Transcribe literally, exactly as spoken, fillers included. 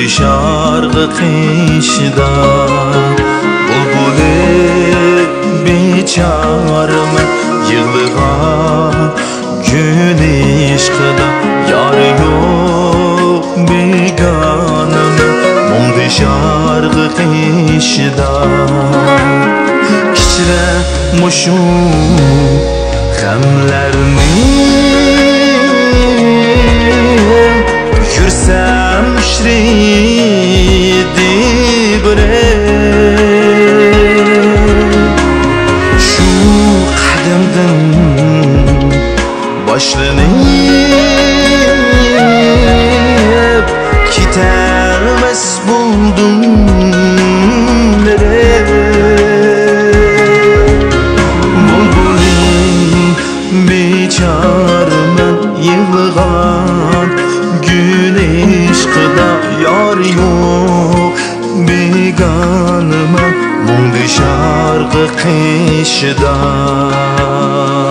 dışarı kışda Bulbuli biçarımı yığılığa Gün işkıda yar yok beganımı Mum dışarı kışda Kişire muşu Gamlarni Yürsem şridi bre Şu qadimdan başlanıp Gitarmas buldum Biçarımın yığılğan Güneş qıda yar yok Beganıma mum dışarı kışda